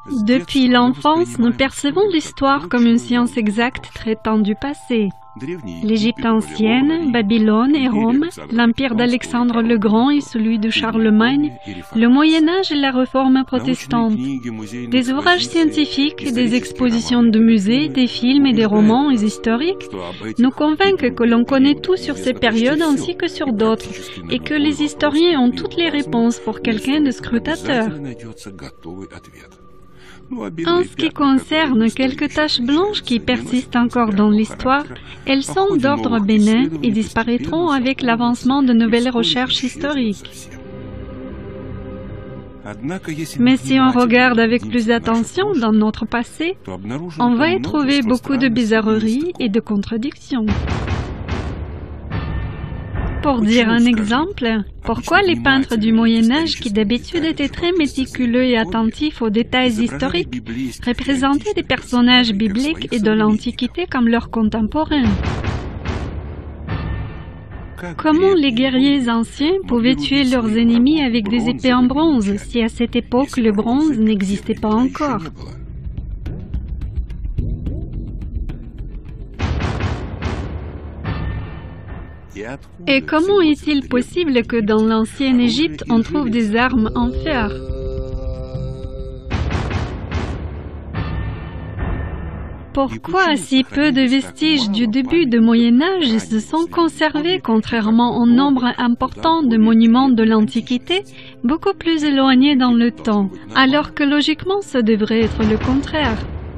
Depuis l'enfance, nous percevons l'histoire comme une science exacte traitant du passé. L'Égypte ancienne, Babylone et Rome, l'empire d'Alexandre le Grand et celui de Charlemagne, le Moyen-Âge et la Réforme protestante. Des ouvrages scientifiques, des expositions de musées, des films et des romans historiques nous convainquent que l'on connaît tout sur ces périodes ainsi que sur d'autres, et que les historiens ont toutes les réponses pour quelqu'un de scrutateur. En ce qui concerne quelques taches blanches qui persistent encore dans l'histoire, elles sont d'ordre bénin et disparaîtront avec l'avancement de nouvelles recherches historiques. Mais si on regarde avec plus d'attention dans notre passé, on va y trouver beaucoup de bizarreries et de contradictions. Pour dire un exemple, pourquoi les peintres du Moyen-Âge, qui d'habitude étaient très méticuleux et attentifs aux détails historiques, représentaient des personnages bibliques et de l'Antiquité comme leurs contemporains? Comment les guerriers anciens pouvaient tuer leurs ennemis avec des épées en bronze, si à cette époque le bronze n'existait pas encore? Et comment est-il possible que dans l'ancienne Égypte, on trouve des armes en fer? Pourquoi si peu de vestiges du début du Moyen-Âge se sont conservés contrairement au nombre important de monuments de l'Antiquité, beaucoup plus éloignés dans le temps, alors que logiquement ce devrait être le contraire?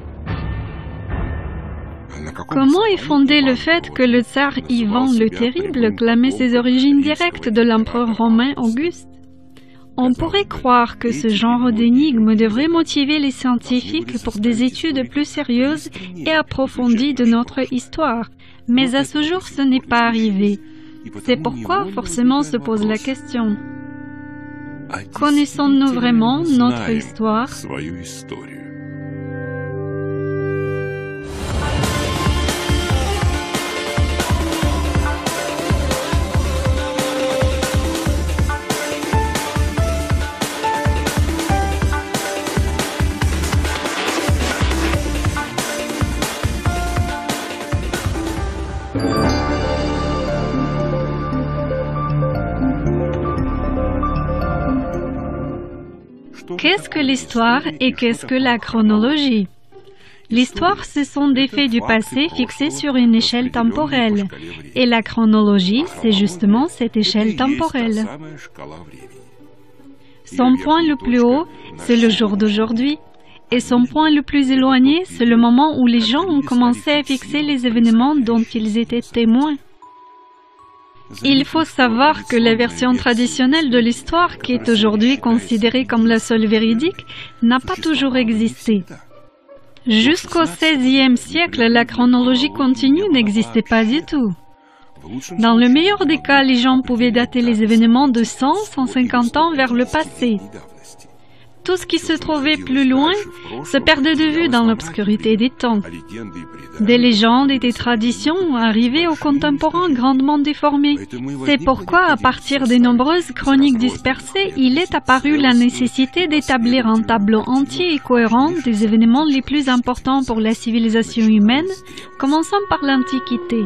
Comment est fondé le fait que le tsar Ivan le Terrible clamait ses origines directes de l'empereur romain Auguste? On pourrait croire que ce genre d'énigme devrait motiver les scientifiques pour des études plus sérieuses et approfondies de notre histoire, mais à ce jour ce n'est pas arrivé. C'est pourquoi forcément se pose la question. Connaissons-nous vraiment notre histoire? Qu'est-ce que l'histoire et qu'est-ce que la chronologie? L'histoire, ce sont des faits du passé fixés sur une échelle temporelle, et la chronologie, c'est justement cette échelle temporelle. Son point le plus haut, c'est le jour d'aujourd'hui, et son point le plus éloigné, c'est le moment où les gens ont commencé à fixer les événements dont ils étaient témoins. Il faut savoir que la version traditionnelle de l'histoire, qui est aujourd'hui considérée comme la seule véridique, n'a pas toujours existé. Jusqu'au XVIe siècle, la chronologie continue n'existait pas du tout. Dans le meilleur des cas, les gens pouvaient dater les événements de 100-150 ans vers le passé. Tout ce qui se trouvait plus loin se perdait de vue dans l'obscurité des temps. Des légendes et des traditions arrivaient aux contemporains grandement déformés. C'est pourquoi, à partir des nombreuses chroniques dispersées, il est apparu la nécessité d'établir un tableau entier et cohérent des événements les plus importants pour la civilisation humaine, commençant par l'Antiquité.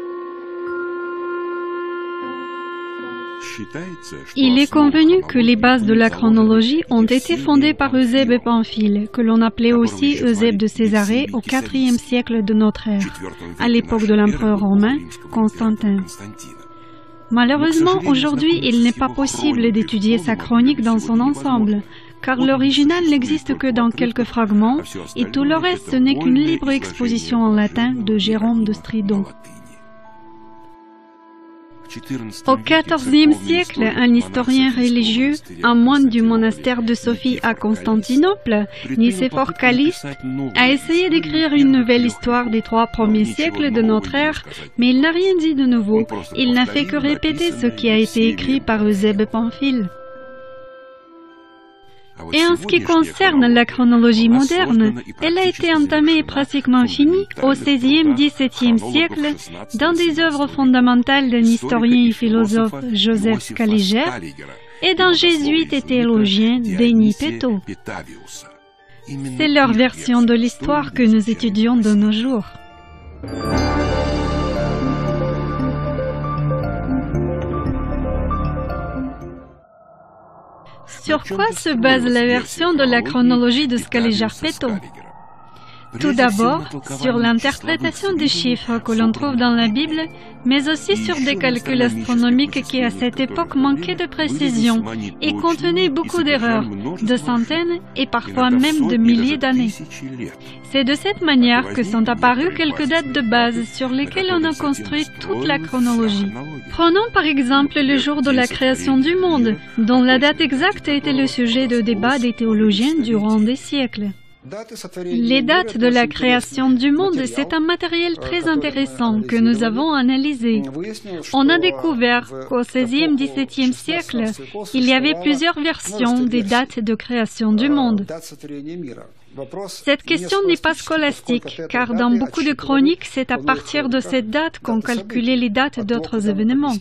Il est convenu que les bases de la chronologie ont été fondées par Eusèbe Pamphile, que l'on appelait aussi Eusèbe de Césarée au IVe siècle de notre ère, à l'époque de l'empereur romain Constantin. Malheureusement, aujourd'hui, il n'est pas possible d'étudier sa chronique dans son ensemble, car l'original n'existe que dans quelques fragments, et tout le reste ce n'est qu'une libre exposition en latin de Jérôme de Stridon. Au XIVe siècle, un historien religieux, un moine du monastère de Sophie à Constantinople, Nicéphore Calliste, a essayé d'écrire une nouvelle histoire des 3 premiers siècles de notre ère, mais il n'a rien dit de nouveau. Il n'a fait que répéter ce qui a été écrit par Eusèbe Pamphile. Et en ce qui concerne la chronologie moderne, elle a été entamée et pratiquement finie au XVIe-XVIIe siècle dans des œuvres fondamentales d'un historien et philosophe, Joseph Scaliger, et d'un jésuite et théologien, Denis Peto. C'est leur version de l'histoire que nous étudions de nos jours. Sur quoi se base la version de la chronologie de Scaliger-Peto? Tout d'abord, sur l'interprétation des chiffres que l'on trouve dans la Bible, mais aussi sur des calculs astronomiques qui à cette époque manquaient de précision et contenaient beaucoup d'erreurs, de centaines et parfois même de milliers d'années. C'est de cette manière que sont apparues quelques dates de base sur lesquelles on a construit toute la chronologie. Prenons par exemple le jour de la création du monde, dont la date exacte a été le sujet de débats des théologiens durant des siècles. Les dates de la création du monde, c'est un matériel très intéressant que nous avons analysé. On a découvert qu'au XVIe-XVIIe siècle, il y avait plusieurs versions des dates de création du monde. Cette question n'est pas scolastique, car dans beaucoup de chroniques, c'est à partir de cette date qu'on calculait les dates d'autres événements.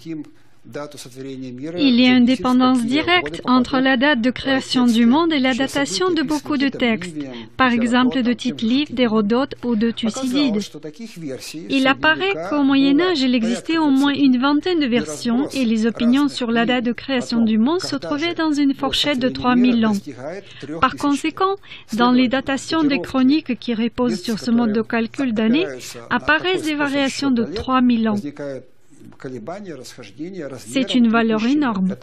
Il y a une dépendance directe entre la date de création du monde et la datation de beaucoup de textes, par exemple de Tite-Live, d'Hérodote ou de Thucydide. Il apparaît qu'au Moyen-Âge, il existait au moins une vingtaine de versions et les opinions sur la date de création du monde se trouvaient dans une fourchette de 3000 ans. Par conséquent, dans les datations des chroniques qui reposent sur ce mode de calcul d'années, apparaissent des variations de 3000 ans. C'est une valeur énorme.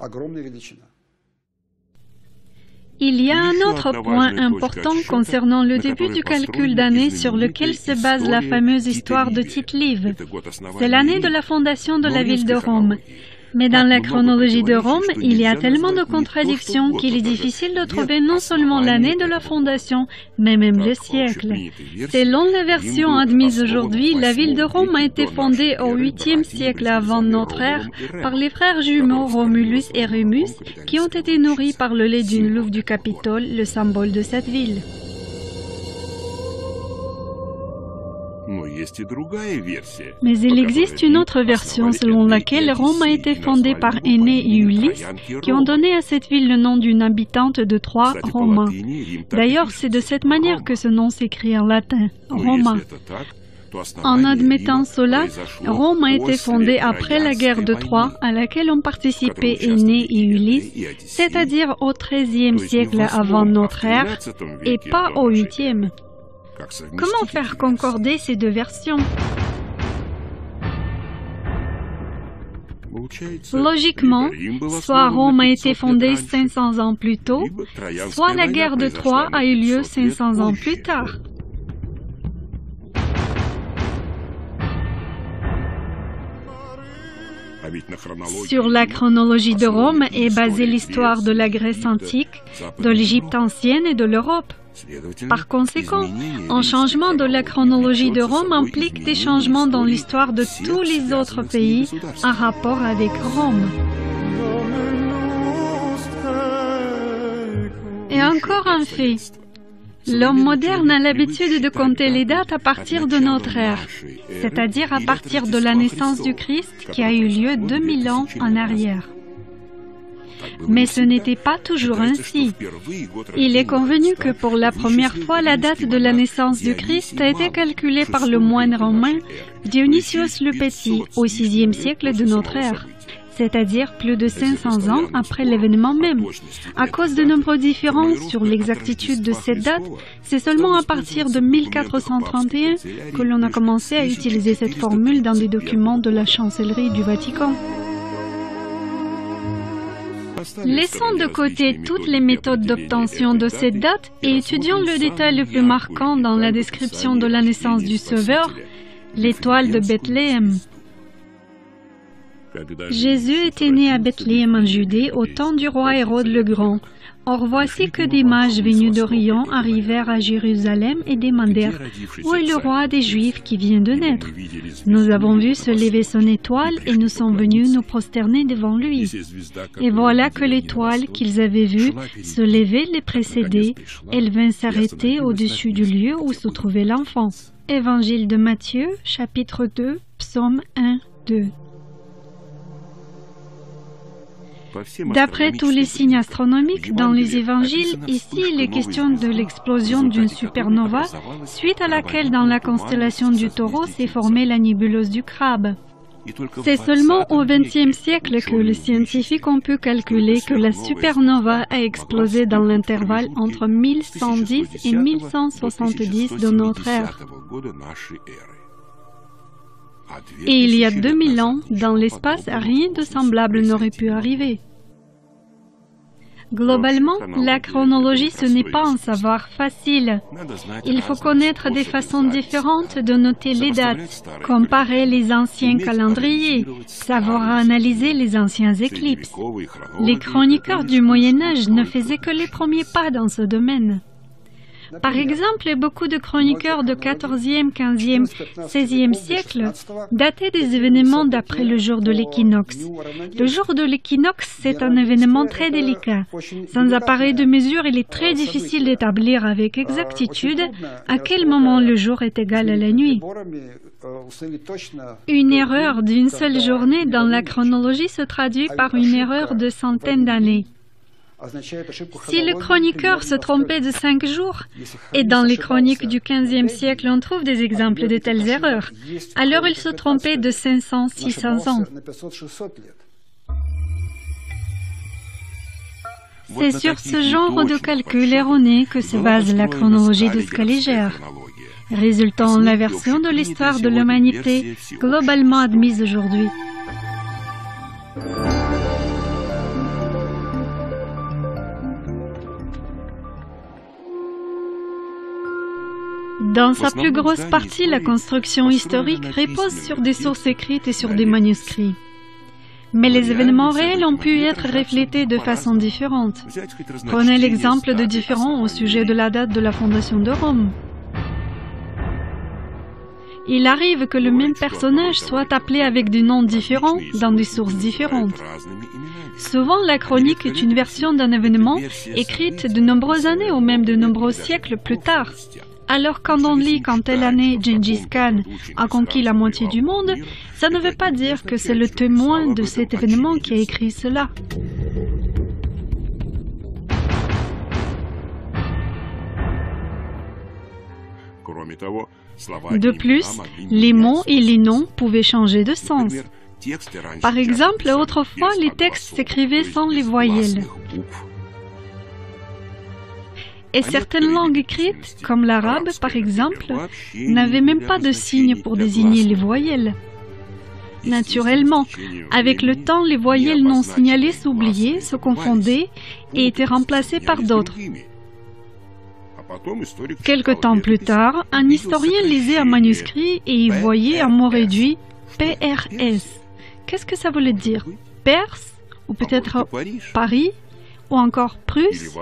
Il y a un autre point important concernant le début du calcul d'année sur lequel se base la fameuse histoire de Tite-Live. C'est l'année de la fondation de la ville de Rome. Mais dans la chronologie de Rome, il y a tellement de contradictions qu'il est difficile de trouver non seulement l'année de la fondation, mais même le siècle. Selon la version admise aujourd'hui, la ville de Rome a été fondée au 8e siècle avant notre ère par les frères jumeaux Romulus et Rémus, qui ont été nourris par le lait d'une louve du Capitole, le symbole de cette ville. Mais il existe une autre version selon laquelle Rome a été fondée par Énée et Ulysse, qui ont donné à cette ville le nom d'une habitante de Troie, Roma. D'ailleurs, c'est de cette manière que ce nom s'écrit en latin, Roma. En admettant cela, Rome a été fondée après la guerre de Troie à laquelle ont participé Énée et Ulysse, c'est-à-dire au XIIIe siècle avant notre ère et pas au 8e. Comment faire concorder ces deux versions? Logiquement, soit Rome a été fondée 500 ans plus tôt, soit la guerre de Troie a eu lieu 500 ans plus tard. Sur la chronologie de Rome est basée l'histoire de la Grèce antique, de l'Égypte ancienne et de l'Europe. Par conséquent, un changement de la chronologie de Rome implique des changements dans l'histoire de tous les autres pays en rapport avec Rome. Et encore un fait. L'homme moderne a l'habitude de compter les dates à partir de notre ère, c'est-à-dire à partir de la naissance du Christ qui a eu lieu 2000 ans en arrière. Mais ce n'était pas toujours ainsi. Il est convenu que pour la première fois, la date de la naissance du Christ a été calculée par le moine romain Dionysios le Petit au VIe siècle de notre ère, c'est-à-dire plus de 500 ans après l'événement même. À cause de nombreuses différences sur l'exactitude de cette date, c'est seulement à partir de 1431 que l'on a commencé à utiliser cette formule dans des documents de la chancellerie du Vatican. Laissons de côté toutes les méthodes d'obtention de cette date et étudions le détail le plus marquant dans la description de la naissance du Sauveur, l'étoile de Bethléem. Jésus était né à Bethléem en Judée au temps du roi Hérode le Grand. Or voici que des mages venus d'Orient arrivèrent à Jérusalem et demandèrent « Où est le roi des Juifs qui vient de naître ?» Nous avons vu se lever son étoile et nous sommes venus nous prosterner devant lui. Et voilà que l'étoile qu'ils avaient vue se lever les précédait. Elle vint s'arrêter au-dessus du lieu où se trouvait l'enfant. Évangile de Matthieu, chapitre 2, psaume 1, 2. D'après tous les signes astronomiques dans les évangiles, ici il est question de l'explosion d'une supernova, suite à laquelle dans la constellation du Taureau s'est formée la nébuleuse du Crabe. C'est seulement au XXe siècle que les scientifiques ont pu calculer que la supernova a explosé dans l'intervalle entre 1110 et 1170 de notre ère. Et il y a 2000 ans, dans l'espace, rien de semblable n'aurait pu arriver. Globalement, la chronologie, ce n'est pas un savoir facile. Il faut connaître des façons différentes de noter les dates, comparer les anciens calendriers, savoir analyser les anciens éclipses. Les chroniqueurs du Moyen-Âge ne faisaient que les premiers pas dans ce domaine. Par exemple, beaucoup de chroniqueurs du XIVe, XVe, XVIe siècle dataient des événements d'après le jour de l'équinoxe. Le jour de l'équinoxe, c'est un événement très délicat. Sans appareil de mesure, il est très difficile d'établir avec exactitude à quel moment le jour est égal à la nuit. Une erreur d'une seule journée dans la chronologie se traduit par une erreur de centaines d'années. Si le chroniqueur se trompait de 5 jours, et dans les chroniques du XVe siècle on trouve des exemples de telles erreurs, alors il se trompait de 500-600 ans. C'est sur ce genre de calcul erroné que se base la chronologie de Scaliger, résultant en la version de l'histoire de l'humanité globalement admise aujourd'hui. Dans sa plus grosse partie, la construction historique repose sur des sources écrites et sur des manuscrits. Mais les événements réels ont pu être reflétés de façon différente. Prenez l'exemple de différents au sujet de la date de la fondation de Rome. Il arrive que le même personnage soit appelé avec des noms différents dans des sources différentes. Souvent, la chronique est une version d'un événement écrite de nombreuses années ou même de nombreux siècles plus tard. Alors quand on lit qu'en telle année Gengis Khan a conquis la moitié du monde, ça ne veut pas dire que c'est le témoin de cet événement qui a écrit cela. De plus, les mots et les noms pouvaient changer de sens. Par exemple, autrefois, les textes s'écrivaient sans les voyelles. Et certaines langues écrites, comme l'arabe par exemple, n'avaient même pas de signes pour désigner les voyelles. Naturellement, avec le temps, les voyelles non signalées s'oubliaient, se confondaient et étaient remplacées par d'autres. Quelque temps plus tard, un historien lisait un manuscrit et y voyait un mot réduit PRS. Qu'est-ce que ça voulait dire? Perse? Ou peut-être Paris? Ou encore Prusse?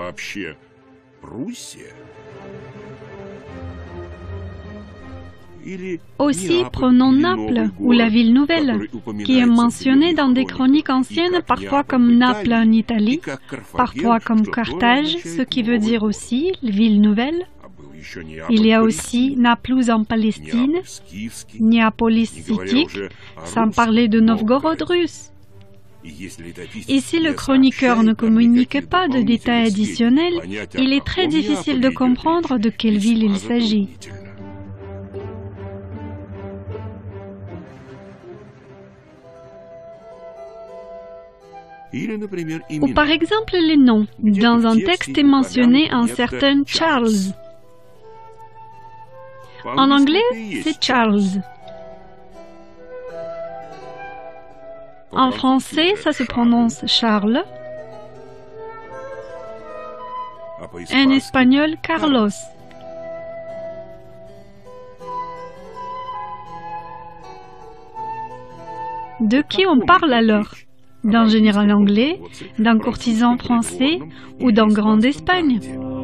Aussi, prenons Naples, ou la ville nouvelle, qui est mentionnée dans des chroniques anciennes, parfois comme Naples en Italie, parfois comme Carthage, ce qui veut dire aussi ville nouvelle. Il y a aussi Naplouse en Palestine, Néapolis scythique, sans parler de Novgorod russe. Et si le chroniqueur ne communique pas de détails additionnels, il est très difficile de comprendre de quelle ville il s'agit. Ou par exemple les noms. Dans un texte est mentionné un certain Charles. En anglais, c'est Charles. En français, ça se prononce Charles. En espagnol, Carlos. De qui on parle alors? D'un général anglais, d'un courtisan français ou d'un grand d'Espagne?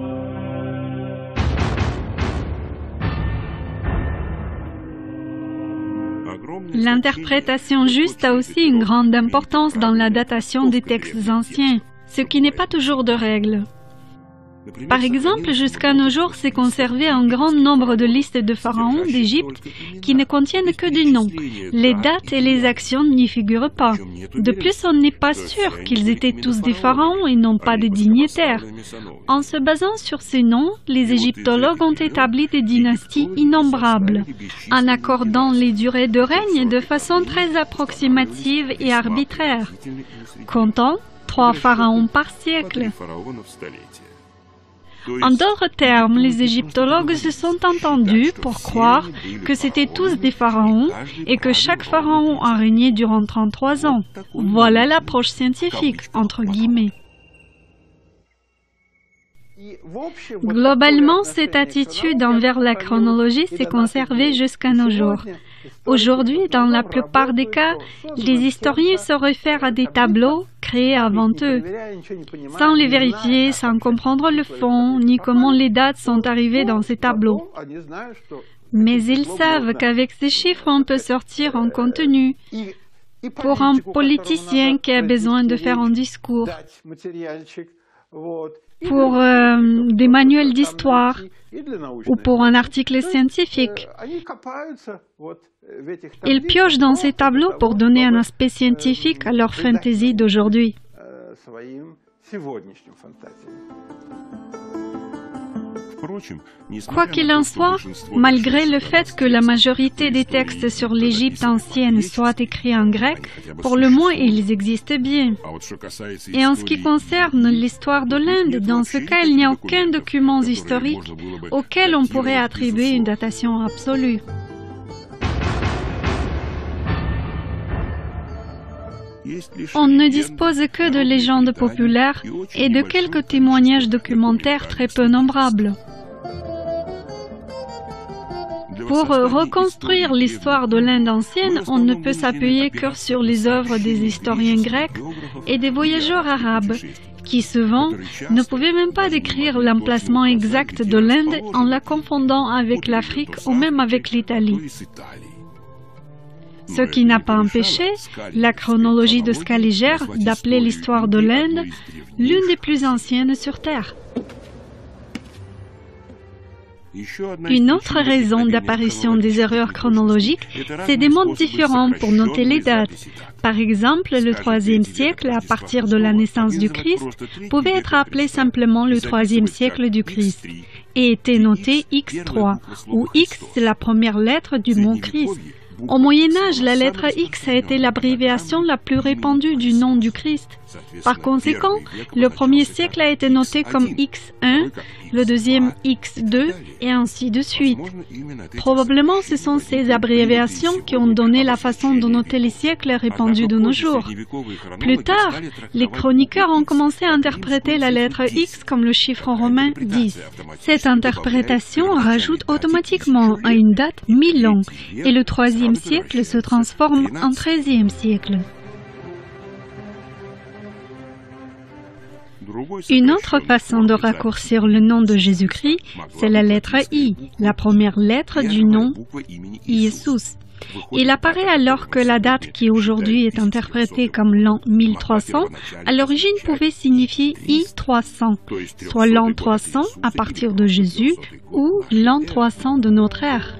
L'interprétation juste a aussi une grande importance dans la datation des textes anciens, ce qui n'est pas toujours de règle. Par exemple, jusqu'à nos jours, s'est conservé un grand nombre de listes de pharaons d'Égypte qui ne contiennent que des noms. Les dates et les actions n'y figurent pas. De plus, on n'est pas sûr qu'ils étaient tous des pharaons et non pas des dignitaires. En se basant sur ces noms, les égyptologues ont établi des dynasties innombrables, en accordant les durées de règne de façon très approximative et arbitraire, comptant 3 pharaons par siècle. En d'autres termes, les égyptologues se sont entendus pour croire que c'étaient tous des pharaons et que chaque pharaon a régné durant 33 ans. Voilà l'approche scientifique, entre guillemets. Globalement, cette attitude envers la chronologie s'est conservée jusqu'à nos jours. Aujourd'hui, dans la plupart des cas, les historiens se réfèrent à des tableaux créés avant eux, sans les vérifier, sans comprendre le fond, ni comment les dates sont arrivées dans ces tableaux. Mais ils savent qu'avec ces chiffres, on peut sortir un contenu pour un politicien qui a besoin de faire un discours, pour des manuels d'histoire ou pour un article scientifique. Ils piochent dans ces tableaux pour donner un aspect scientifique à leur fantaisie d'aujourd'hui. Quoi qu'il en soit, malgré le fait que la majorité des textes sur l'Égypte ancienne soient écrits en grec, pour le moins ils existent bien. Et en ce qui concerne l'histoire de l'Inde, dans ce cas, il n'y a aucun document historique auquel on pourrait attribuer une datation absolue. On ne dispose que de légendes populaires et de quelques témoignages documentaires très peu nombrables. Pour reconstruire l'histoire de l'Inde ancienne, on ne peut s'appuyer que sur les œuvres des historiens grecs et des voyageurs arabes, qui souvent ne pouvaient même pas décrire l'emplacement exact de l'Inde en la confondant avec l'Afrique ou même avec l'Italie. Ce qui n'a pas empêché la chronologie de Scaliger d'appeler l'histoire de l'Inde l'une des plus anciennes sur Terre. Une autre raison d'apparition des erreurs chronologiques, c'est des modes différents pour noter les dates. Par exemple, le IIIe siècle, à partir de la naissance du Christ, pouvait être appelé simplement le IIIe siècle du Christ et était noté X3, où X c'est la première lettre du mot Christ. Au Moyen-Âge, la lettre X a été l'abréviation la plus répandue du nom du Christ. Par conséquent, le premier siècle a été noté comme X1, le deuxième X2, et ainsi de suite. Probablement, ce sont ces abréviations qui ont donné la façon de noter les siècles répandus de nos jours. Plus tard, les chroniqueurs ont commencé à interpréter la lettre X comme le chiffre romain 10. Cette interprétation rajoute automatiquement à une date 1000 ans, et le IIIe siècle se transforme en XIIIe siècle. Une autre façon de raccourcir le nom de Jésus-Christ, c'est la lettre I, la première lettre du nom Iesous. Il apparaît alors que la date qui aujourd'hui est interprétée comme l'an 1300, à l'origine pouvait signifier I300, soit l'an 300 à partir de Jésus ou l'an 300 de notre ère.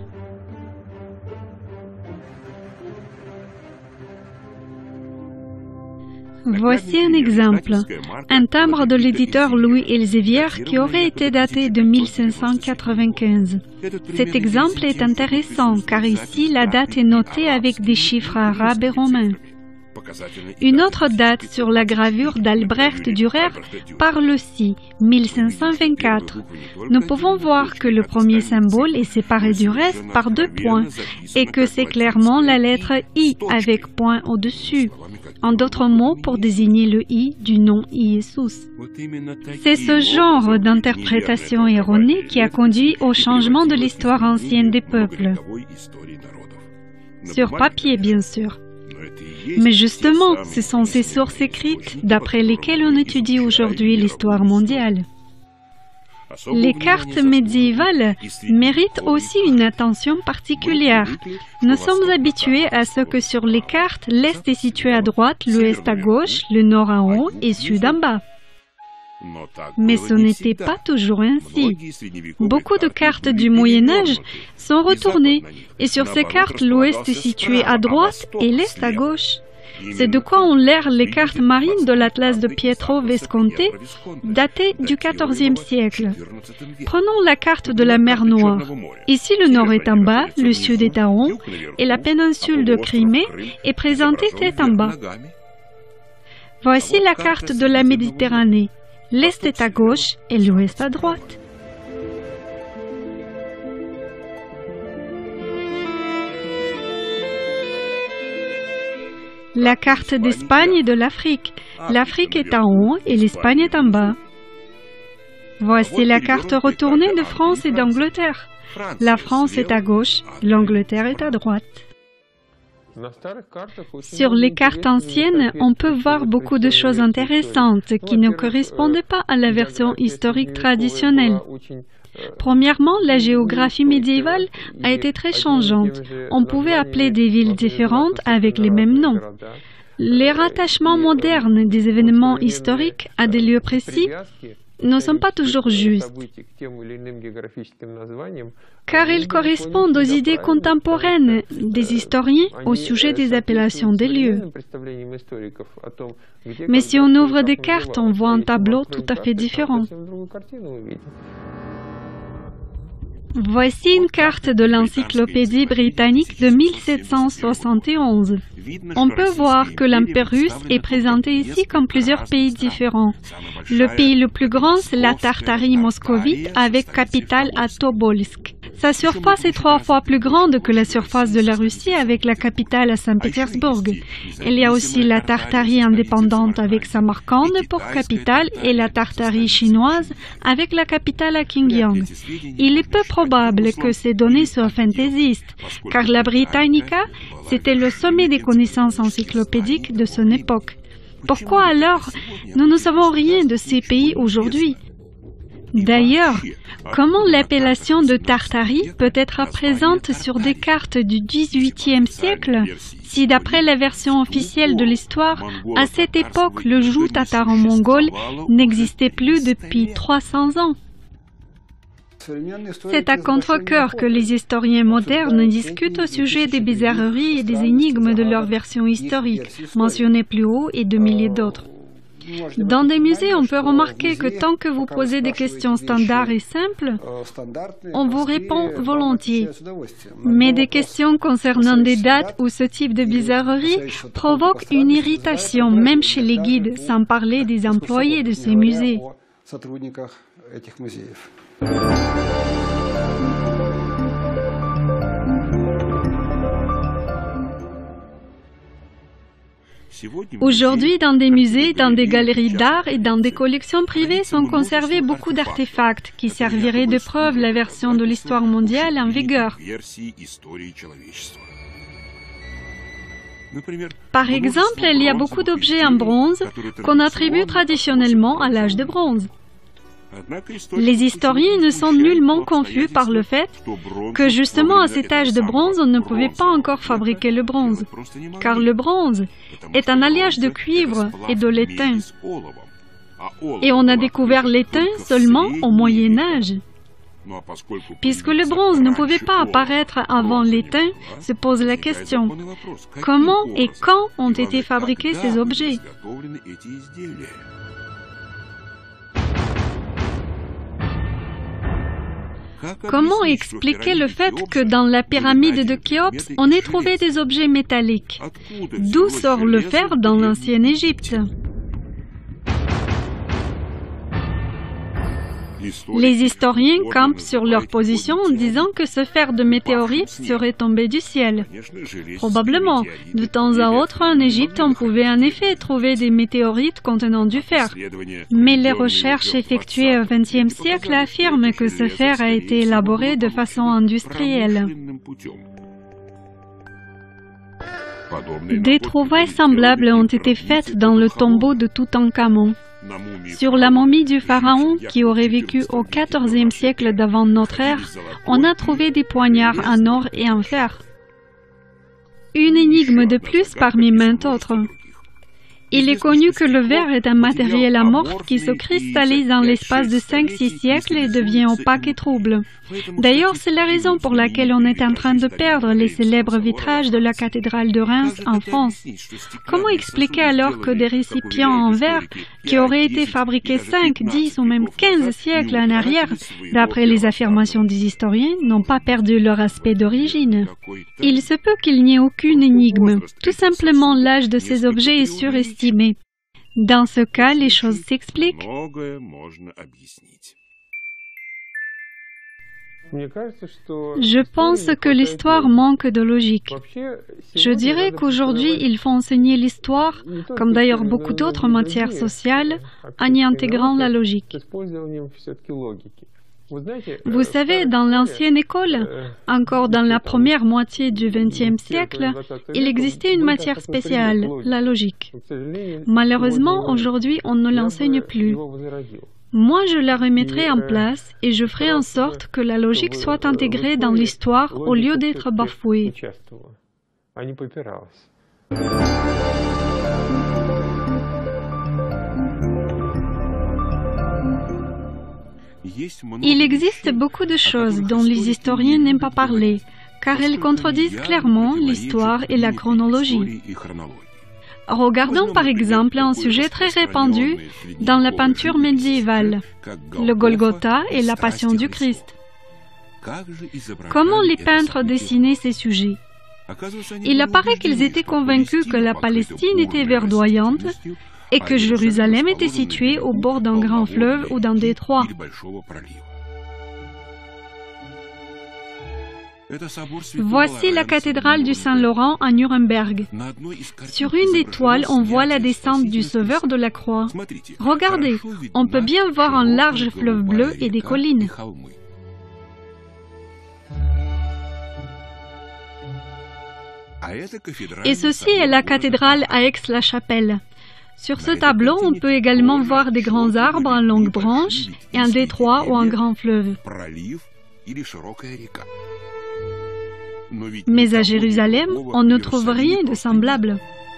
Voici un exemple, un timbre de l'éditeur Louis Elsevier qui aurait été daté de 1595. Cet exemple est intéressant car ici la date est notée avec des chiffres arabes et romains. Une autre date sur la gravure d'Albrecht Dürer parle aussi, 1524. Nous pouvons voir que le premier symbole est séparé du reste par 2 points et que c'est clairement la lettre I avec point au-dessus. En d'autres mots, pour désigner le I du nom Iesous. C'est ce genre d'interprétation erronée qui a conduit au changement de l'histoire ancienne des peuples. Sur papier, bien sûr. Mais justement, ce sont ces sources écrites d'après lesquelles on étudie aujourd'hui l'histoire mondiale. Les cartes médiévales méritent aussi une attention particulière. Nous sommes habitués à ce que sur les cartes, l'Est est situé à droite, l'Ouest à gauche, le Nord en haut et Sud en bas. Mais ce n'était pas toujours ainsi. Beaucoup de cartes du Moyen-Âge sont retournées, et sur ces cartes, l'ouest est situé à droite et l'est à gauche. C'est de quoi ont l'air les cartes marines de l'Atlas de Pietro Visconti, datées du XIVe siècle. Prenons la carte de la mer Noire. Ici, le nord est en bas, le sud est en haut, et la péninsule de Crimée est présentée tête en bas. Voici la carte de la Méditerranée. L'est est à gauche et l'ouest à droite. La carte d'Espagne et de l'Afrique. L'Afrique est en haut et l'Espagne est en bas. Voici la carte retournée de France et d'Angleterre. La France est à gauche, l'Angleterre est à droite. Sur les cartes anciennes, on peut voir beaucoup de choses intéressantes qui ne correspondaient pas à la version historique traditionnelle. Premièrement, la géographie médiévale a été très changeante. On pouvait appeler des villes différentes avec les mêmes noms. Les rattachements modernes des événements historiques à des lieux précis ne sont pas toujours justes, car ils correspondent aux idées contemporaines des historiens au sujet des appellations des lieux. Mais si on ouvre des cartes, on voit un tableau tout à fait différent. Voici une carte de l'encyclopédie britannique de 1771. On peut voir que l'Empire russe est présenté ici comme plusieurs pays différents. Le pays le plus grand, c'est la Tartarie moscovite avec capitale à Tobolsk. Sa surface est 3 fois plus grande que la surface de la Russie avec la capitale à Saint-Pétersbourg. Il y a aussi la Tartarie indépendante avec Samarcande pour capitale et la Tartarie chinoise avec la capitale à Qingyang. Il est peu probable que ces données soient fantaisistes, car la Britannica, c'était le sommet des connaissances encyclopédiques de son époque. Pourquoi alors nous ne savons rien de ces pays aujourd'hui? D'ailleurs, comment l'appellation de Tartarie peut être présente sur des cartes du XVIIIe siècle si, d'après la version officielle de l'histoire, à cette époque, le joug tataro-mongol n'existait plus depuis 300 ans? C'est à contre-cœur que les historiens modernes discutent au sujet des bizarreries et des énigmes de leur version historique, mentionnées plus haut, et de milliers d'autres. Dans des musées, on peut remarquer que tant que vous posez des questions standards et simples, on vous répond volontiers. Mais des questions concernant des dates ou ce type de bizarreries provoquent une irritation, même chez les guides, sans parler des employés de ces musées. Aujourd'hui, dans des musées, dans des galeries d'art et dans des collections privées sont conservés beaucoup d'artefacts qui serviraient de preuve la version de l'histoire mondiale en vigueur. Par exemple, il y a beaucoup d'objets en bronze qu'on attribue traditionnellement à l'âge de bronze. Les historiens ne sont nullement confus par le fait que justement à cet âge de bronze, on ne pouvait pas encore fabriquer le bronze, car le bronze est un alliage de cuivre et de l'étain. Et on a découvert l'étain seulement au Moyen Âge. Puisque le bronze ne pouvait pas apparaître avant l'étain, se pose la question, comment et quand ont été fabriqués ces objets? Comment expliquer le fait que dans la pyramide de Khéops, on ait trouvé des objets métalliques? D'où sort le fer dans l'ancienne Égypte? Les historiens campent sur leur position en disant que ce fer de météorite serait tombé du ciel. Probablement, de temps à autre en Égypte, on pouvait en effet trouver des météorites contenant du fer. Mais les recherches effectuées au XXe siècle affirment que ce fer a été élaboré de façon industrielle. Des trouvailles semblables ont été faites dans le tombeau de Toutankhamon. Sur la momie du pharaon, qui aurait vécu au XIVe siècle d'avant notre ère, on a trouvé des poignards en or et en fer. Une énigme de plus parmi maintes autres. Il est connu que le verre est un matériel amorphe qui se cristallise dans l'espace de 5-6 siècles et devient opaque et trouble. D'ailleurs, c'est la raison pour laquelle on est en train de perdre les célèbres vitrages de la cathédrale de Reims en France. Comment expliquer alors que des récipients en verre qui auraient été fabriqués 5, 10 ou même 15 siècles en arrière, d'après les affirmations des historiens, n'ont pas perdu leur aspect d'origine? Il se peut qu'il n'y ait aucune énigme. Tout simplement, l'âge de ces objets est surestimé. Dans ce cas, les choses s'expliquent. Je pense que l'histoire manque de logique. Je dirais qu'aujourd'hui, il faut enseigner l'histoire, comme d'ailleurs beaucoup d'autres matières sociales, en y intégrant la logique. Vous savez, dans l'ancienne école, encore dans la première moitié du XXe siècle, il existait une matière spéciale, la logique. Malheureusement, aujourd'hui, on ne l'enseigne plus. Moi, je la remettrai en place et je ferai en sorte que la logique soit intégrée dans l'histoire au lieu d'être bafouée. Il existe beaucoup de choses dont les historiens n'aiment pas parler, car elles contredisent clairement l'histoire et la chronologie. Regardons par exemple un sujet très répandu dans la peinture médiévale, le Golgotha et la Passion du Christ. Comment les peintres dessinaient ces sujets? Il apparaît qu'ils étaient convaincus que la Palestine était verdoyante et que Jérusalem était située au bord d'un grand fleuve ou d'un détroit. Voici la cathédrale du Saint-Laurent à Nuremberg. Sur une des toiles, on voit la descente du Sauveur de la croix. Regardez, on peut bien voir un large fleuve bleu et des collines. Et ceci est la cathédrale à Aix-la-Chapelle. Sur ce tableau, on peut également voir des grands arbres en longues branches et un détroit ou un grand fleuve. Mais à Jérusalem, on ne trouve rien de semblable.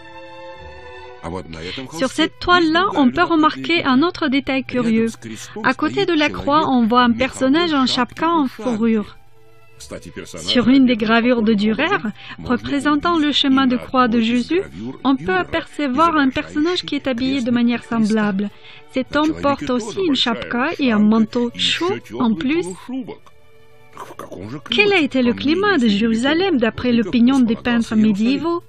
Sur cette toile-là, on peut remarquer un autre détail curieux. À côté de la croix, on voit un personnage en chapka en fourrure. Sur une des gravures de Dürer, représentant le chemin de croix de Jésus, on peut apercevoir un personnage qui est habillé de manière semblable. Cet homme porte aussi une chapka et un manteau chaud en plus. Quel a été le climat de Jérusalem d'après l'opinion des peintres médiévaux?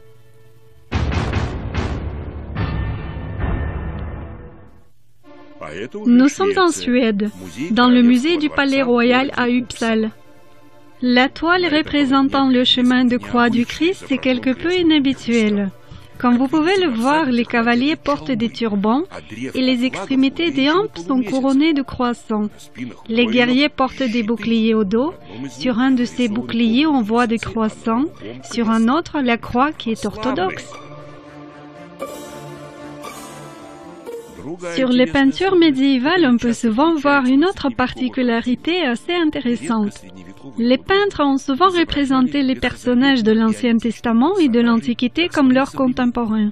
Nous sommes en Suède, dans le musée du Palais Royal à Uppsala. La toile représentant le chemin de croix du Christ est quelque peu inhabituelle. Comme vous pouvez le voir, les cavaliers portent des turbans et les extrémités des hampes sont couronnées de croissants. Les guerriers portent des boucliers au dos. Sur un de ces boucliers, on voit des croissants. Sur un autre, la croix qui est orthodoxe. Sur les peintures médiévales, on peut souvent voir une autre particularité assez intéressante. Les peintres ont souvent représenté les personnages de l'Ancien Testament et de l'Antiquité comme leurs contemporains.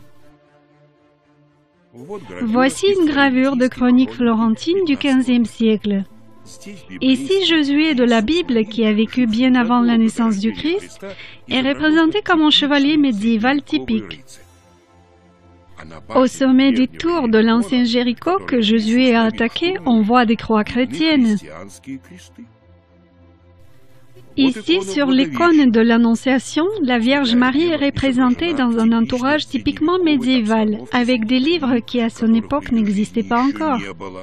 Voici une gravure de chronique florentine du XVe siècle. Ici, Josué de la Bible, qui a vécu bien avant la naissance du Christ, est représenté comme un chevalier médiéval typique. Au sommet des tours de l'ancien Jéricho que Josué a attaqué, on voit des croix chrétiennes. Ici, sur l'icône de l'Annonciation, la Vierge Marie est représentée dans un entourage typiquement médiéval, avec des livres qui à son époque n'existaient pas encore.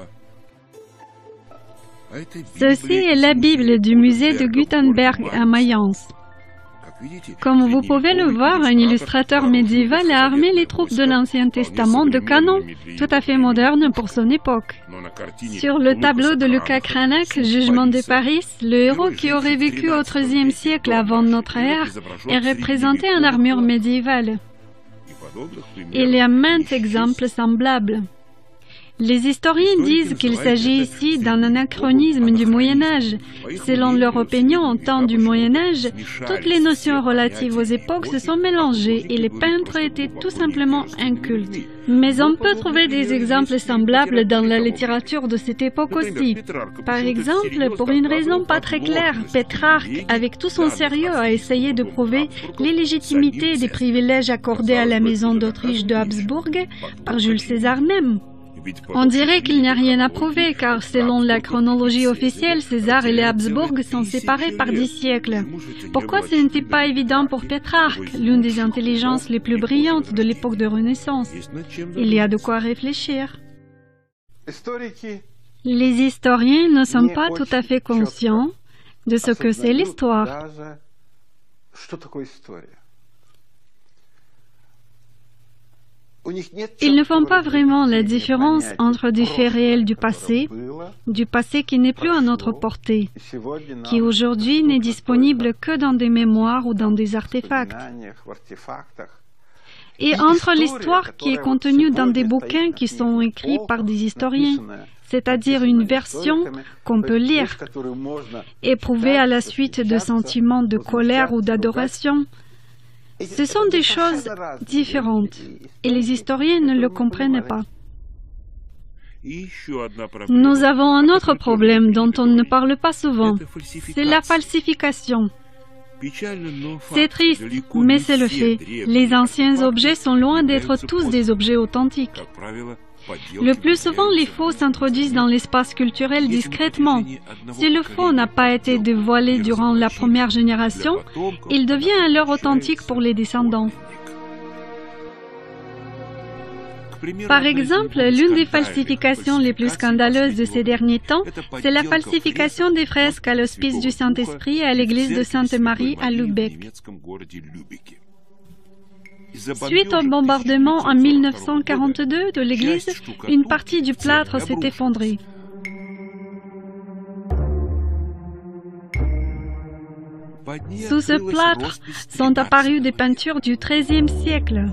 Ceci est la Bible du musée de Gutenberg à Mayence. Comme vous pouvez le voir, un illustrateur médiéval a armé les troupes de l'Ancien Testament de canons, tout à fait modernes pour son époque. Sur le tableau de Lucas Cranach, Jugement de Paris, le héros qui aurait vécu au XIIIe siècle avant notre ère est représenté en armure médiévale. Il y a maints exemples semblables. Les historiens disent qu'il s'agit ici d'un anachronisme du Moyen-Âge. Selon leur opinion, au temps du Moyen-Âge, toutes les notions relatives aux époques se sont mélangées et les peintres étaient tout simplement incultes. Mais on peut trouver des exemples semblables dans la littérature de cette époque aussi. Par exemple, pour une raison pas très claire, Pétrarque, avec tout son sérieux, a essayé de prouver l'illégitimité des privilèges accordés à la maison d'Autriche de Habsbourg par Jules César même. On dirait qu'il n'y a rien à prouver, car selon la chronologie officielle, César et les Habsbourg sont séparés par 10 siècles. Pourquoi ce n'était pas évident pour Pétrarque, l'une des intelligences les plus brillantes de l'époque de Renaissance? Il y a de quoi réfléchir. Les historiens ne sont pas tout à fait conscients de ce que c'est l'histoire. Ils ne font pas vraiment la différence entre des faits réels du passé qui n'est plus à notre portée, qui aujourd'hui n'est disponible que dans des mémoires ou dans des artefacts, et entre l'histoire qui est contenue dans des bouquins qui sont écrits par des historiens, c'est-à-dire une version qu'on peut lire, éprouvée à la suite de sentiments de colère ou d'adoration. Ce sont des choses différentes, et les historiens ne le comprennent pas. Nous avons un autre problème dont on ne parle pas souvent, c'est la falsification. C'est triste, mais c'est le fait. Les anciens objets sont loin d'être tous des objets authentiques. Le plus souvent, les faux s'introduisent dans l'espace culturel discrètement. Si le faux n'a pas été dévoilé durant la première génération, il devient alors authentique pour les descendants. Par exemple, l'une des falsifications les plus scandaleuses de ces derniers temps, c'est la falsification des fresques à l'Hospice du Saint-Esprit à l'église de Sainte-Marie à Lübeck. Suite au bombardement en 1942 de l'église, une partie du plâtre s'est effondrée. Sous ce plâtre sont apparues des peintures du XIIIe siècle.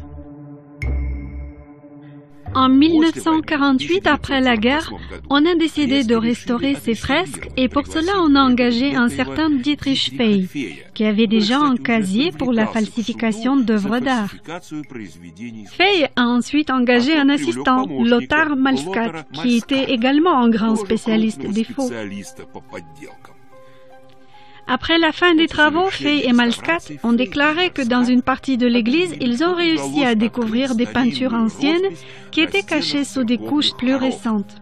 En 1948, après la guerre, on a décidé de restaurer ces fresques et pour cela on a engagé un certain Dietrich Fey, qui avait déjà un casier pour la falsification d'œuvres d'art. Fey a ensuite engagé un assistant, Lothar Malskat, qui était également un grand spécialiste des faux. Après la fin des travaux, Fey et Malskat ont déclaré que dans une partie de l'église, ils ont réussi à découvrir des peintures anciennes qui étaient cachées sous des couches plus récentes.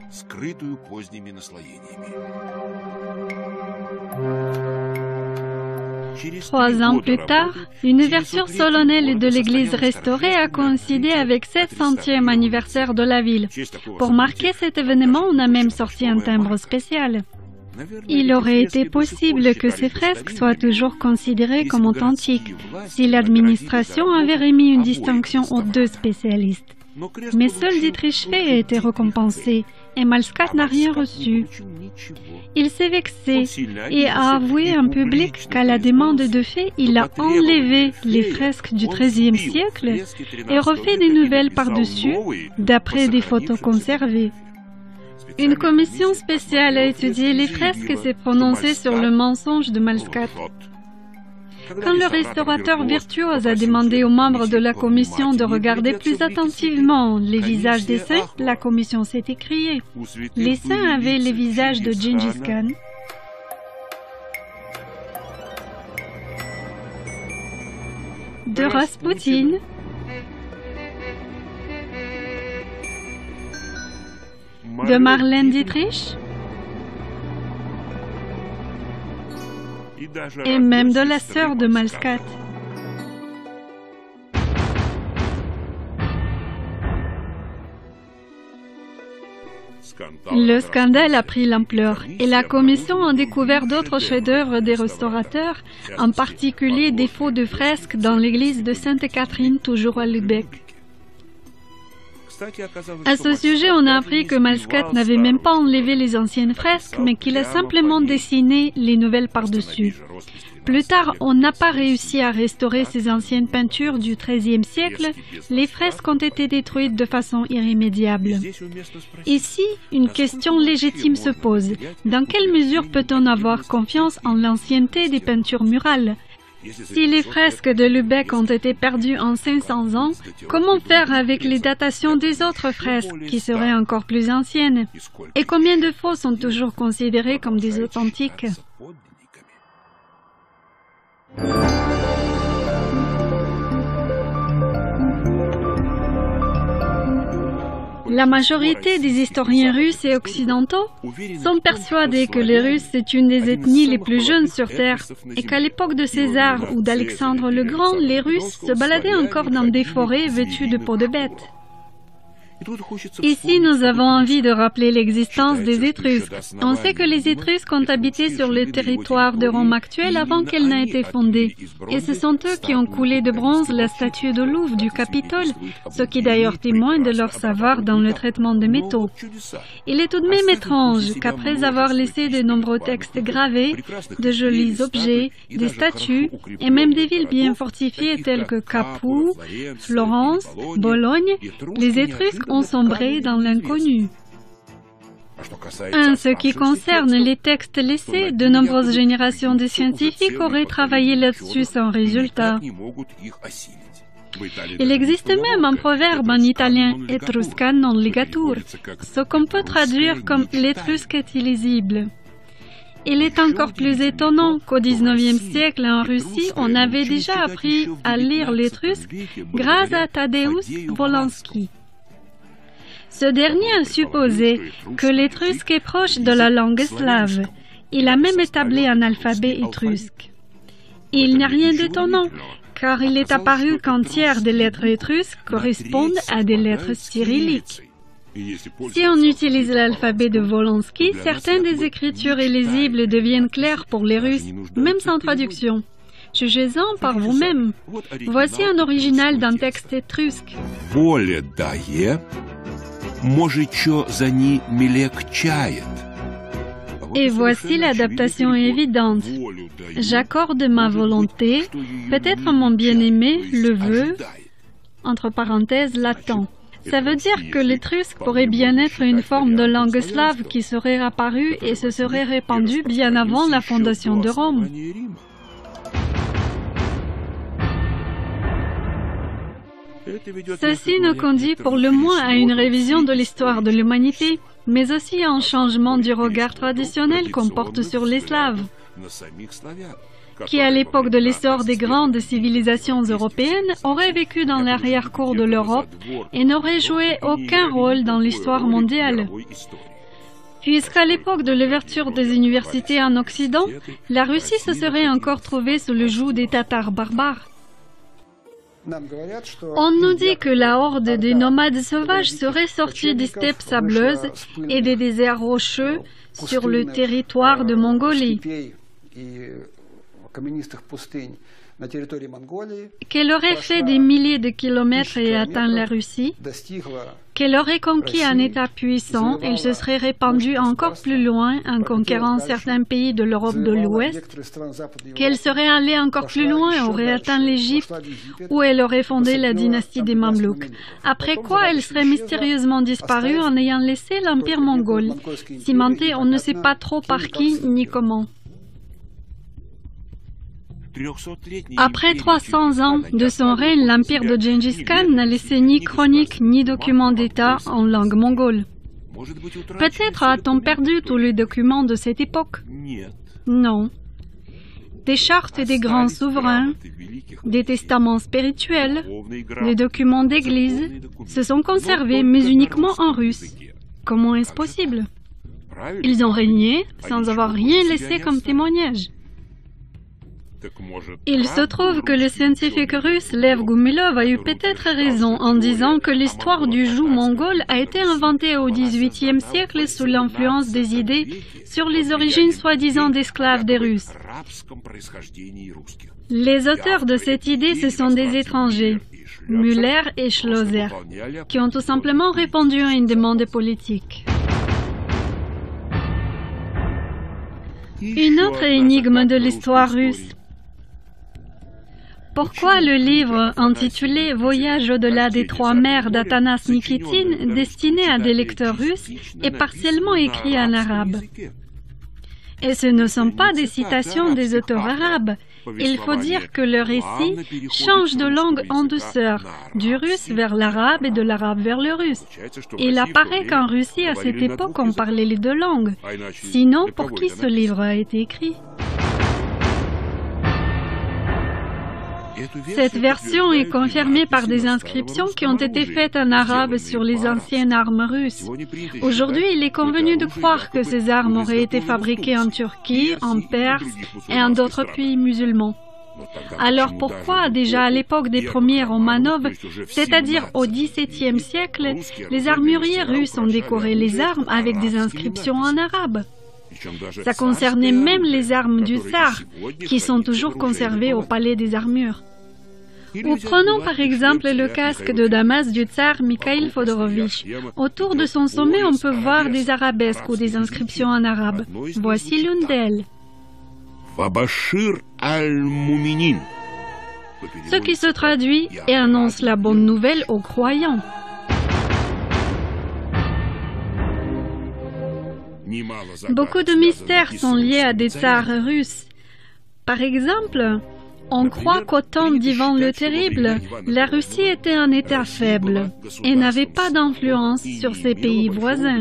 3 ans plus tard, une version solennelle de l'église restaurée a coïncidé avec 700e anniversaire de la ville. Pour marquer cet événement, on a même sorti un timbre spécial. Il aurait été possible que ces fresques soient toujours considérées comme authentiques si l'administration avait remis une distinction aux 2 spécialistes. Mais seul Dietrich Fey a été récompensé et Malskat n'a rien reçu. Il s'est vexé et a avoué en public qu'à la demande de Fey, il a enlevé les fresques du XIIIe siècle et refait des nouvelles par-dessus, d'après des photos conservées. Une commission spéciale a étudié les fresques et s'est prononcée sur le mensonge de Malskat. Quand le restaurateur virtuose a demandé aux membres de la commission de regarder plus attentivement les visages des saints, la commission s'est écriée. Les saints avaient les visages de Gengis Khan, de Rasputin, de Marlène Dietrich et même de la sœur de Malskat. Le scandale a pris l'ampleur et la commission a découvert d'autres chefs-d'œuvre des restaurateurs, en particulier des faux de fresques dans l'église de Sainte-Catherine, toujours à Lübeck. À ce sujet, on a appris que Malskat n'avait même pas enlevé les anciennes fresques, mais qu'il a simplement dessiné les nouvelles par-dessus. Plus tard, on n'a pas réussi à restaurer ces anciennes peintures du XIIIe siècle. Les fresques ont été détruites de façon irrémédiable. Ici, une question légitime se pose. Dans quelle mesure peut-on avoir confiance en l'ancienneté des peintures murales? Si les fresques de Lübeck ont été perdues en 500 ans, comment faire avec les datations des autres fresques qui seraient encore plus anciennes? Et combien de faux sont toujours considérés comme des authentiques? La majorité des historiens russes et occidentaux sont persuadés que les Russes c'est une des ethnies les plus jeunes sur Terre et qu'à l'époque de César ou d'Alexandre le Grand, les Russes se baladaient encore dans des forêts vêtues de peaux de bêtes. Ici, nous avons envie de rappeler l'existence des Étrusques. On sait que les Étrusques ont habité sur le territoire de Rome actuel avant qu'elle n'ait été fondée. Et ce sont eux qui ont coulé de bronze la statue de Louvre du Capitole, ce qui d'ailleurs témoigne de leur savoir dans le traitement des métaux. Il est tout de même étrange qu'après avoir laissé de nombreux textes gravés, de jolis objets, des statues et même des villes bien fortifiées telles que Capoue, Florence, Bologne, les Étrusques ont sombré dans l'inconnu. En ce qui concerne les textes laissés, de nombreuses générations de scientifiques auraient travaillé là-dessus sans résultat. Il existe même un proverbe en italien « Etrusca non ligatur », ce qu'on peut traduire comme « l'étrusque est illisible ». Il est encore plus étonnant qu'au XIXe siècle en Russie, on avait déjà appris à lire l'étrusque grâce à Tadeusz Wolanski. Ce dernier a supposé que l'étrusque est proche de la langue slave. Il a même établi un alphabet étrusque. Il n'y a rien d'étonnant, car il est apparu qu'un tiers des lettres étrusques correspondent à des lettres cyrilliques. Si on utilise l'alphabet de Wolanski, certaines des écritures illisibles deviennent claires pour les Russes, même sans traduction. Jugez-en par vous-même. Voici un original d'un texte étrusque. Et voici l'adaptation évidente. J'accorde ma volonté, peut-être mon bien-aimé le veut, entre parenthèses, l'attend. Ça veut dire que l'étrusque pourrait bien être une forme de langue slave qui serait apparue et se serait répandue bien avant la fondation de Rome. Ceci nous conduit pour le moins à une révision de l'histoire de l'humanité, mais aussi à un changement du regard traditionnel qu'on porte sur les Slaves, qui à l'époque de l'essor des grandes civilisations européennes auraient vécu dans l'arrière-cour de l'Europe et n'auraient joué aucun rôle dans l'histoire mondiale. Puisqu'à l'époque de l'ouverture des universités en Occident, la Russie se serait encore trouvée sous le joug des Tatars barbares. On nous dit que la horde des nomades sauvages serait sortie des steppes sableuses et des déserts rocheux sur le territoire de Mongolie, qu'elle aurait fait des milliers de kilomètres et atteint la Russie, qu'elle aurait conquis un État puissant, elle se serait répandue encore plus loin en conquérant certains pays de l'Europe de l'Ouest, qu'elle serait allée encore plus loin et aurait atteint l'Égypte, où elle aurait fondé la dynastie des Mamelouks. Après quoi, elle serait mystérieusement disparue en ayant laissé l'Empire mongol, cimenté on ne sait pas trop par qui ni comment. Après 300 ans de son règne, l'empire de Gengis Khan n'a laissé ni chronique ni document d'État en langue mongole. Peut-être a-t-on perdu tous les documents de cette époque? Non. Des chartes des grands souverains, des testaments spirituels, des documents d'église se sont conservés, mais uniquement en russe. Comment est-ce possible? Ils ont régné sans avoir rien laissé comme témoignage. Il se trouve que le scientifique russe Lev Gumilov a eu peut-être raison en disant que l'histoire du joug mongol a été inventée au XVIIIe siècle sous l'influence des idées sur les origines soi-disant d'esclaves des Russes. Les auteurs de cette idée, ce sont des étrangers. Müller et Schlosser, qui ont tout simplement répondu à une demande politique. Une autre énigme de l'histoire russe. Pourquoi le livre intitulé « Voyage au-delà des trois mers » d'Atanas Nikitine, destiné à des lecteurs russes, est partiellement écrit en arabe? Et ce ne sont pas des citations des auteurs arabes. Il faut dire que le récit change de langue en douceur, du russe vers l'arabe et de l'arabe vers le russe. Il apparaît qu'en Russie, à cette époque, on parlait les deux langues. Sinon, pour qui ce livre a été écrit? Cette version est confirmée par des inscriptions qui ont été faites en arabe sur les anciennes armes russes. Aujourd'hui, il est convenu de croire que ces armes auraient été fabriquées en Turquie, en Perse et en d'autres pays musulmans. Alors pourquoi, déjà à l'époque des premiers Romanov, c'est-à-dire au XVIIe siècle, les armuriers russes ont décoré les armes avec des inscriptions en arabe? Ça concernait même les armes du tsar, qui sont toujours conservées au palais des armures. Ou prenons par exemple le casque de Damas du tsar Mikhail Fodorovitch. Autour de son sommet, on peut voir des arabesques ou des inscriptions en arabe. Voici l'une d'elles. Ce qui se traduit et annonce la bonne nouvelle aux croyants. Beaucoup de mystères sont liés à des tsars russes. Par exemple, on croit qu'au temps d'Ivan le Terrible, la Russie était en état faible et n'avait pas d'influence sur ses pays voisins.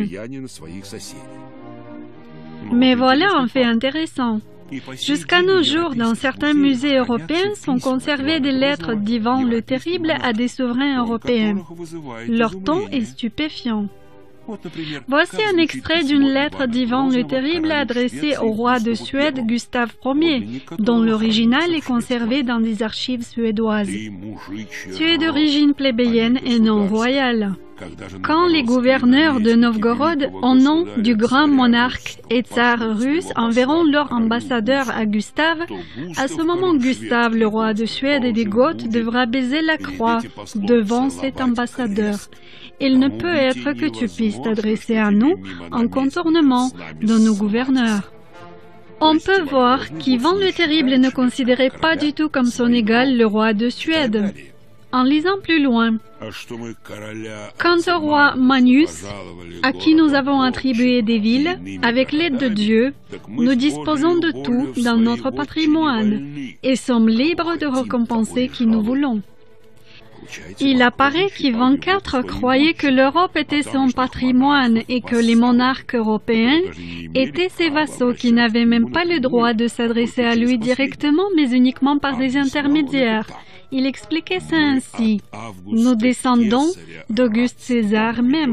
Mais voilà un fait intéressant. Jusqu'à nos jours, dans certains musées européens sont conservées des lettres d'Ivan le Terrible à des souverains européens. Leur ton est stupéfiant. Voici un extrait d'une lettre d'Ivan le Terrible adressée au roi de Suède Gustave Ier, dont l'original est conservé dans des archives suédoises. Tu es d'origine plébéienne et non royale. Quand les gouverneurs de Novgorod, au nom du grand monarque et tsar russe, enverront leur ambassadeur à Gustave, à ce moment Gustave, le roi de Suède et des Goths, devra baiser la croix devant cet ambassadeur. Il ne peut être que tu puisses t'adresser à nous en contournement de nos gouverneurs. On peut voir qu'Ivan le Terrible ne considérait pas du tout comme son égal le roi de Suède. En lisant plus loin, quant au roi Manius, à qui nous avons attribué des villes, avec l'aide de Dieu, nous disposons de tout dans notre patrimoine et sommes libres de récompenser qui nous voulons. Il apparaît qu'Ivan IV croyait que l'Europe était son patrimoine et que les monarques européens étaient ses vassaux qui n'avaient même pas le droit de s'adresser à lui directement, mais uniquement par des intermédiaires. Il expliquait ça ainsi: « Nous descendons d'Auguste César même. »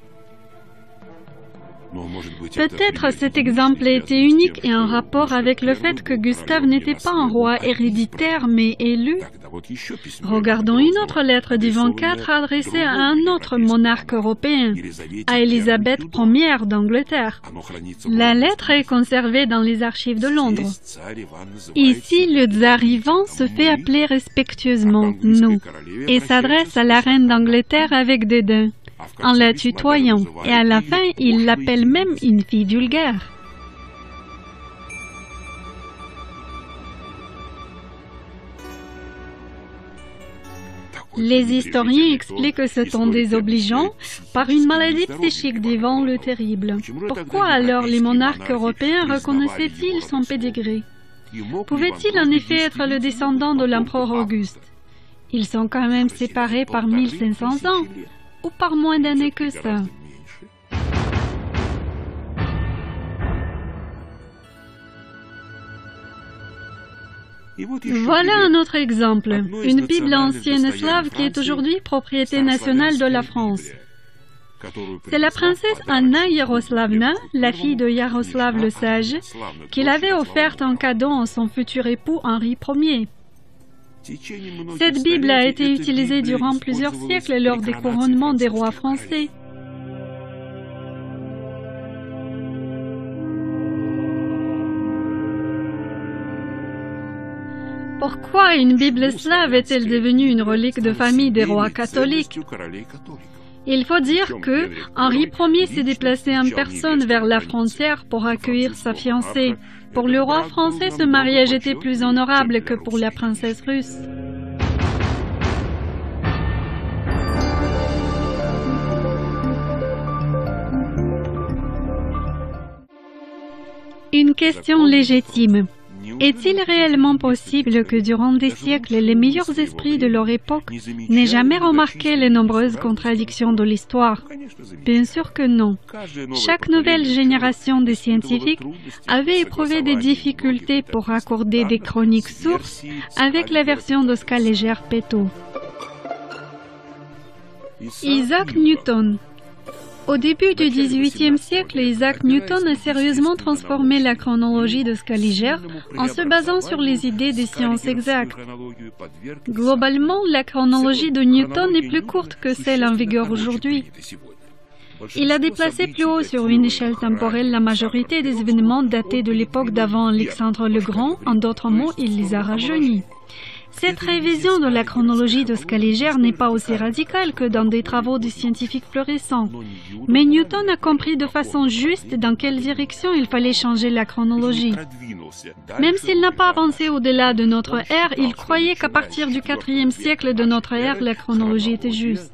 Peut-être cet exemple était unique et en rapport avec le fait que Gustave n'était pas un roi héréditaire mais élu. Regardons une autre lettre d'Ivan IV adressée à un autre monarque européen, à Élisabeth Ier d'Angleterre. La lettre est conservée dans les archives de Londres. Ici, le tsar Ivan se fait appeler respectueusement « nous » et s'adresse à la reine d'Angleterre avec dédain, en la tutoyant, et à la fin, il l'appelle même une fille vulgaire. Les historiens expliquent ce ton désobligeant par une maladie psychique d'Ivan le Terrible. Pourquoi alors les monarques européens reconnaissaient-ils son pédigré? Pouvait-il en effet être le descendant de l'empereur Auguste? Ils sont quand même séparés par 1500 ans, ou par moins d'années que ça. Voilà un autre exemple, une Bible ancienne slave qui est aujourd'hui propriété nationale de la France. C'est la princesse Anna Yaroslavna, la fille de Yaroslav le Sage, qui l'avait offerte en cadeau à son futur époux Henri Ier. Cette Bible a été utilisée durant plusieurs siècles lors des couronnements des rois français. Pourquoi une Bible slave est-elle devenue une relique de famille des rois catholiques? Il faut dire que Henri Ier s'est déplacé en personne vers la frontière pour accueillir sa fiancée. Pour le roi français, ce mariage était plus honorable que pour la princesse russe. Une question légitime. Est-il réellement possible que durant des siècles, les meilleurs esprits de leur époque n'aient jamais remarqué les nombreuses contradictions de l'histoire? Bien sûr que non. Chaque nouvelle génération de scientifiques avait éprouvé des difficultés pour raccorder des chroniques sources avec la version de Scaliger-Peto. Isaac Newton. Au début du XVIIIe siècle, Isaac Newton a sérieusement transformé la chronologie de Scaliger en se basant sur les idées des sciences exactes. Globalement, la chronologie de Newton est plus courte que celle en vigueur aujourd'hui. Il a déplacé plus haut sur une échelle temporelle la majorité des événements datés de l'époque d'avant Alexandre le Grand, en d'autres mots, il les a rajeunis. Cette révision de la chronologie de Scaliger n'est pas aussi radicale que dans des travaux de scientifiques plus récents. Mais Newton a compris de façon juste dans quelle direction il fallait changer la chronologie. Même s'il n'a pas avancé au-delà de notre ère, il croyait qu'à partir du IVe siècle de notre ère, la chronologie était juste.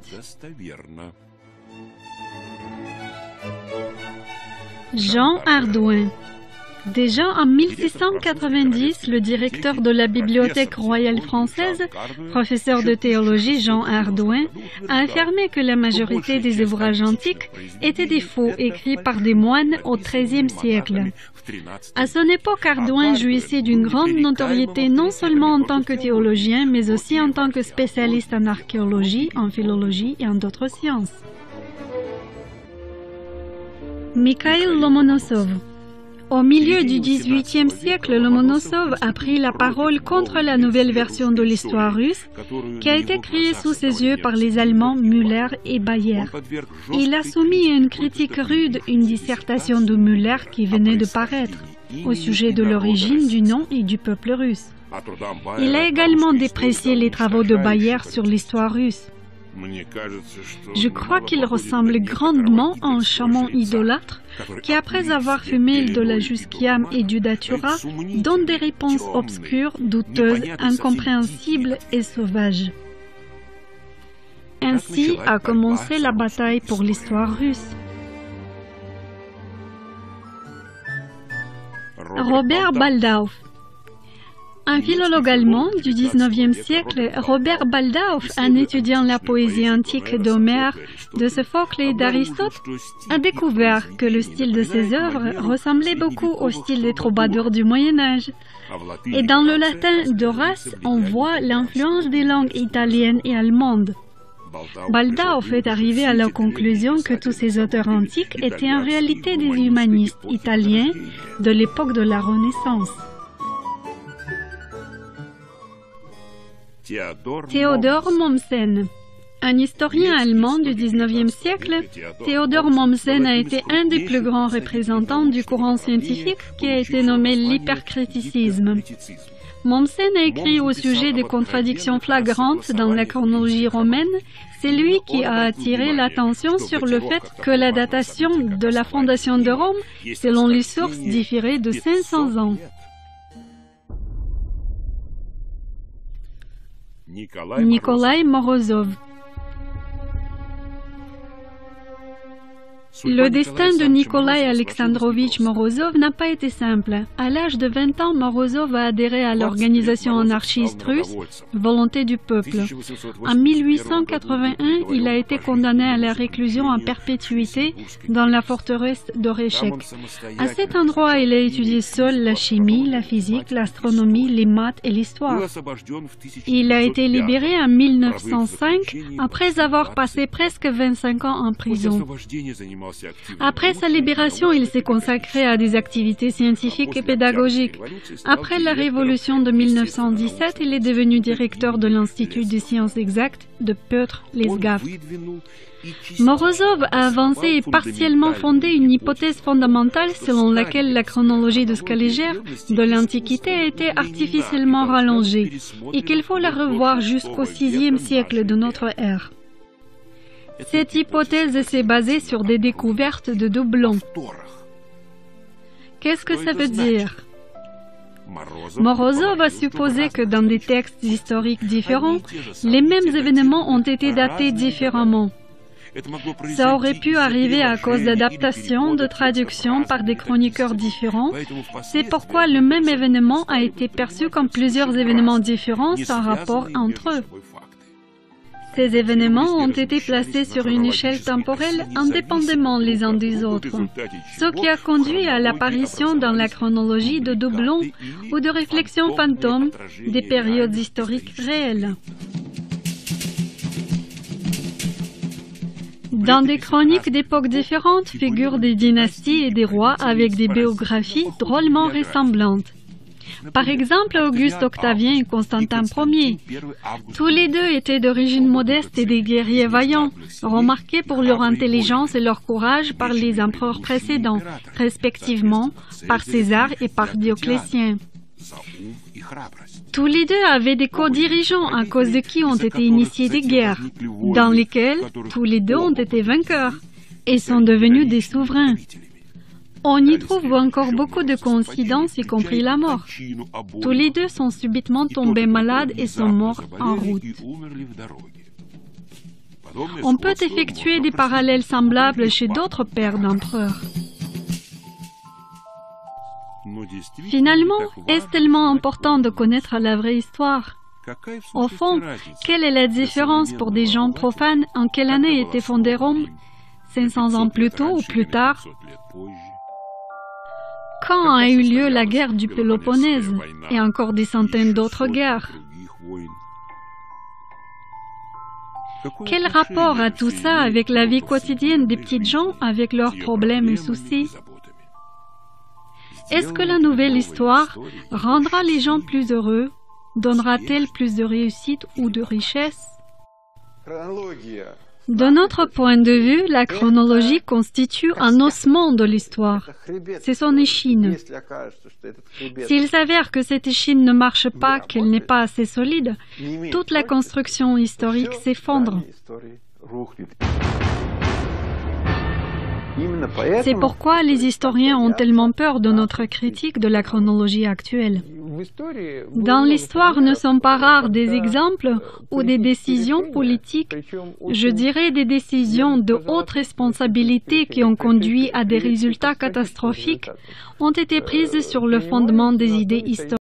Jean Hardouin. Déjà en 1690, le directeur de la Bibliothèque royale française, professeur de théologie Jean Hardouin, a affirmé que la majorité des ouvrages antiques étaient des faux écrits par des moines au XIIIe siècle. À son époque, Hardouin jouissait d'une grande notoriété non seulement en tant que théologien, mais aussi en tant que spécialiste en archéologie, en philologie et en d'autres sciences. Mikhaïl Lomonosov. Au milieu du XVIIIe siècle, Lomonosov a pris la parole contre la nouvelle version de l'histoire russe qui a été créée sous ses yeux par les Allemands Müller et Bayer. Il a soumis à une critique rude une dissertation de Müller qui venait de paraître au sujet de l'origine, du nom et du peuple russe. Il a également déprécié les travaux de Bayer sur l'histoire russe. Je crois qu'il ressemble grandement à un chaman idolâtre qui, après avoir fumé de la jusquiame et du datura, donne des réponses obscures, douteuses, incompréhensibles et sauvages. Ainsi a commencé la bataille pour l'histoire russe. Robert Baldauf. Un philologue allemand du XIXe siècle, Robert Baldauf, en étudiant la poésie antique d'Homère, de Sophocle et d'Aristote, a découvert que le style de ses œuvres ressemblait beaucoup au style des troubadours du Moyen-Âge. Et dans le latin d'Horace, on voit l'influence des langues italiennes et allemandes. Baldauf est arrivé à la conclusion que tous ces auteurs antiques étaient en réalité des humanistes italiens de l'époque de la Renaissance. Theodor Mommsen. Un historien allemand du XIXe siècle, Theodor Mommsen a été un des plus grands représentants du courant scientifique qui a été nommé l'hypercriticisme. Mommsen a écrit au sujet des contradictions flagrantes dans la chronologie romaine. C'est lui qui a attiré l'attention sur le fait que la datation de la fondation de Rome, selon les sources, différait de 500 ans. Nikolai Morozov. Le destin de Nikolai Alexandrovitch Morozov n'a pas été simple. À l'âge de 20 ans, Morozov a adhéré à l'organisation anarchiste russe Volonté du peuple. En 1881, il a été condamné à la réclusion en perpétuité dans la forteresse d'Oreshek. À cet endroit, il a étudié seul la chimie, la physique, l'astronomie, les maths et l'histoire. Il a été libéré en 1905 après avoir passé presque 25 ans en prison. Après sa libération, il s'est consacré à des activités scientifiques et pédagogiques. Après la Révolution de 1917, il est devenu directeur de l'Institut des sciences exactes de Pёtr-Lesgav. Morozov a avancé et partiellement fondé une hypothèse fondamentale selon laquelle la chronologie de Scaliger de l'Antiquité a été artificiellement rallongée et qu'il faut la revoir jusqu'au VIe siècle de notre ère. Cette hypothèse s'est basée sur des découvertes de doublons. Qu'est-ce que ça veut dire? Morozov a supposé que dans des textes historiques différents, les mêmes événements ont été datés différemment. Ça aurait pu arriver à cause d'adaptations, de traductions par des chroniqueurs différents. C'est pourquoi le même événement a été perçu comme plusieurs événements différents sans rapport entre eux. Ces événements ont été placés sur une échelle temporelle indépendamment les uns des autres, ce qui a conduit à l'apparition dans la chronologie de doublons ou de réflexions fantômes des périodes historiques réelles. Dans des chroniques d'époques différentes figurent des dynasties et des rois avec des biographies drôlement ressemblantes. Par exemple, Auguste Octavien et Constantin Ier. Tous les deux étaient d'origine modeste et des guerriers vaillants, remarqués pour leur intelligence et leur courage par les empereurs précédents, respectivement par César et par Dioclétien. Tous les deux avaient des co-dirigeants à cause de qui ont été initiées des guerres, dans lesquelles tous les deux ont été vainqueurs et sont devenus des souverains. On y trouve encore beaucoup de coïncidences, y compris la mort. Tous les deux sont subitement tombés malades et sont morts en route. On peut effectuer des parallèles semblables chez d'autres pères d'empereurs. Finalement, est-ce tellement important de connaître la vraie histoire? Au fond, quelle est la différence pour des gens profanes en quelle année était fondée Rome? 500 ans plus tôt ou plus tard? Quand a eu lieu la guerre du Péloponnèse et encore des centaines d'autres guerres? Quel rapport a tout ça avec la vie quotidienne des petites gens, avec leurs problèmes et soucis? Est-ce que la nouvelle histoire rendra les gens plus heureux? Donnera-t-elle plus de réussite ou de richesse? De notre point de vue, la chronologie constitue un ossement de l'histoire. C'est son échine. S'il s'avère que cette échine ne marche pas, qu'elle n'est pas assez solide, toute la construction historique s'effondre. C'est pourquoi les historiens ont tellement peur de notre critique de la chronologie actuelle. Dans l'histoire ne sont pas rares des exemples où des décisions politiques, je dirais des décisions de haute responsabilité qui ont conduit à des résultats catastrophiques, ont été prises sur le fondement des idées historiques.